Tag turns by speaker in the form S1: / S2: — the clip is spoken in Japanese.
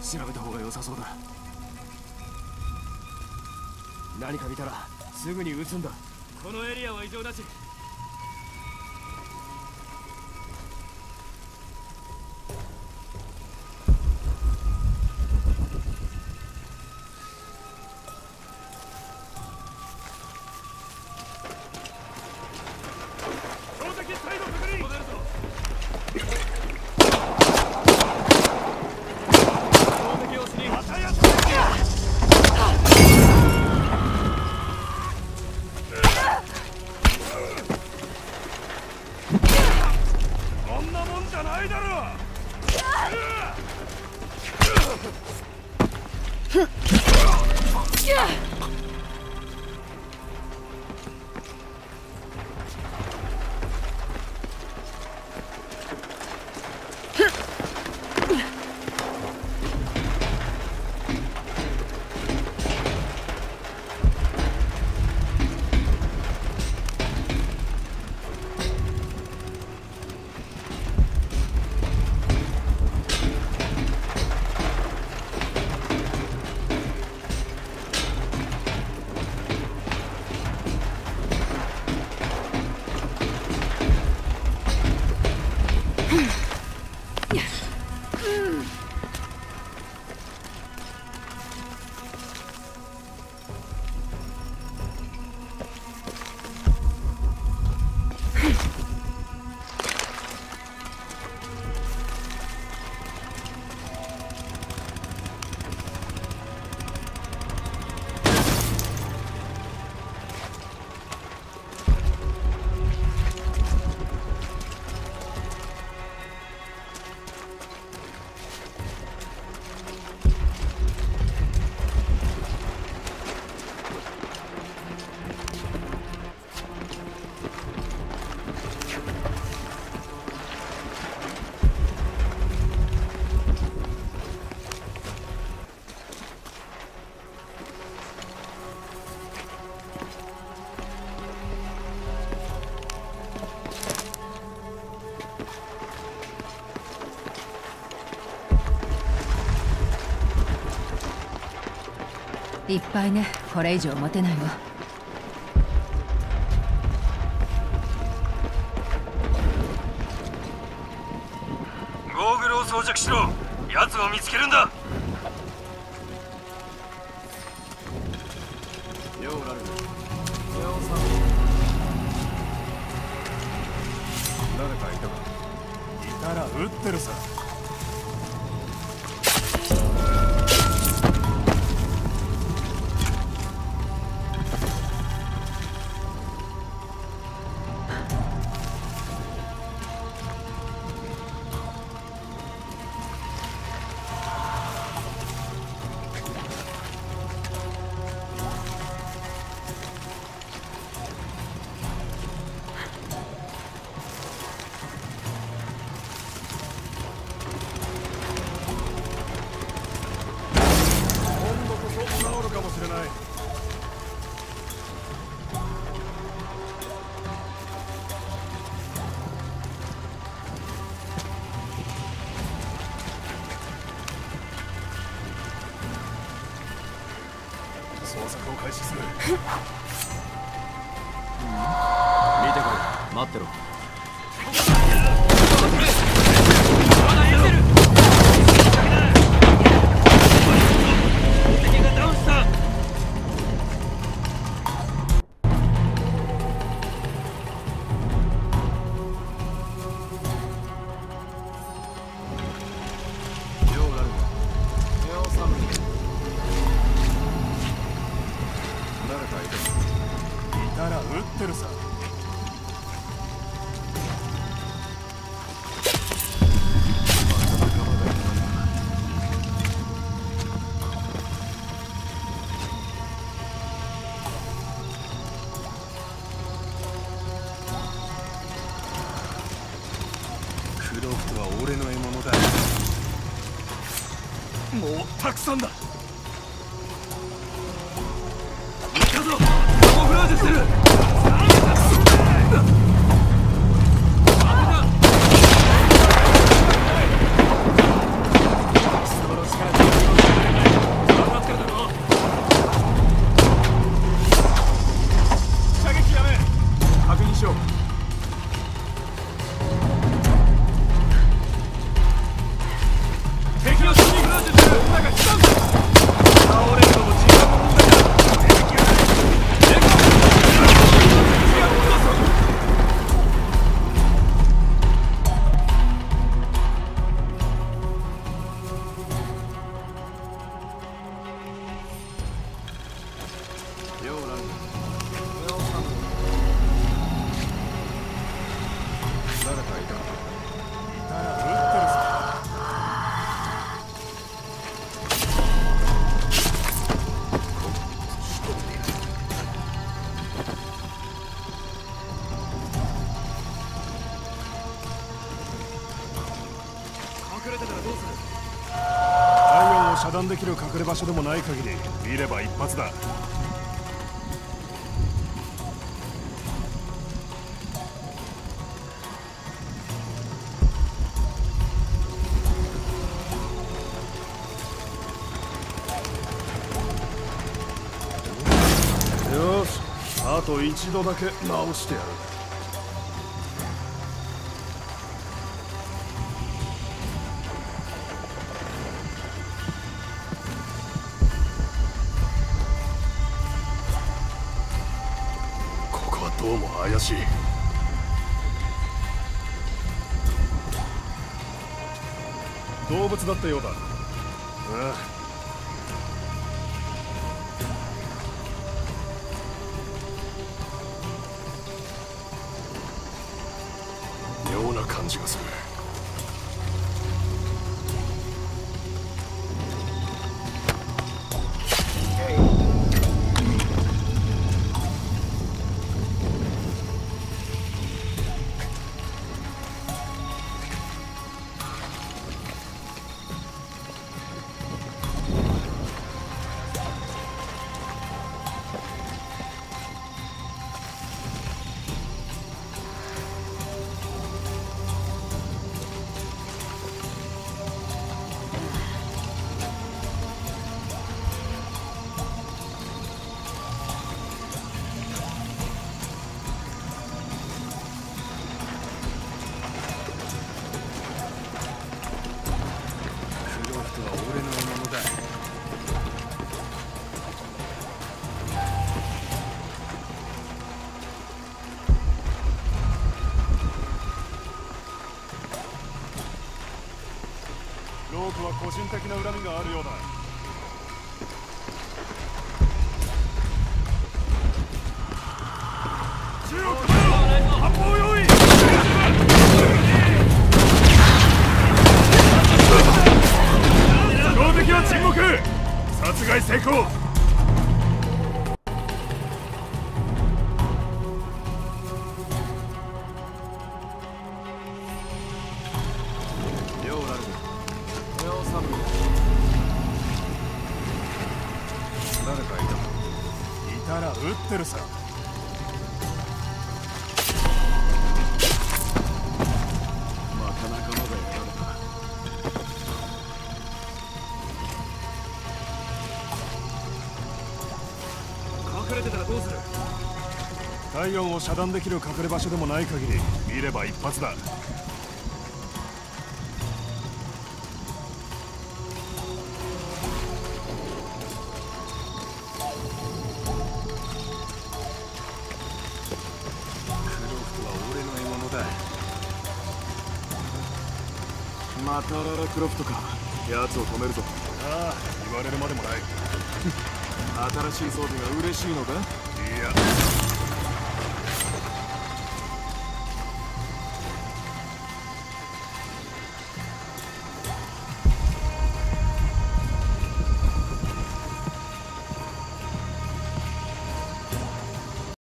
S1: 調べた方が良さそうだ。何か見たらすぐに撃つんだ。このエリアは異常なし。
S2: いっぱいね。これ以上持てないわ。
S1: ゴーグルを装着しろ。奴を見つけるんだ。ようラルル。誰かいたか。いたら撃ってるさ。捜索を開始する。見てくれ。待ってろ。まだやってる。敵がダウンした。いたら撃ってるさ。クロフトは俺の獲物だ。もうたくさんだ。行ったぞ。カモフラージュしてる。その力でしょう。敵のシニグラージュで女が来たんだ。倒れるのも時間の問題だ。エコやるんだぞ。ようラング誰かいた。いたら撃ってるさ。隠れてたらどうする。
S3: 体温を遮断できる隠れ場所でもない限り見れば一発だ。よし、あと一度だけ直してやる。ここはどうも怪しい。動物だったようだ。ああ、妙な感じがする。ロークは個人的な恨みがあるようだ。銃を構えろ。発砲用意。標的は沈黙。殺害成功。
S1: ようラルグ。誰かいた。
S3: いたら撃ってるさ。
S1: また仲間がやられた。隠れてたらどうする。
S3: 体温を遮断できる隠れ場所でもない限り見れば一発だ。
S1: またララクロフトか。奴を止めるぞ。
S3: ああ、言われるまでもない。
S1: 新しい装備が嬉しいのか。
S3: いや、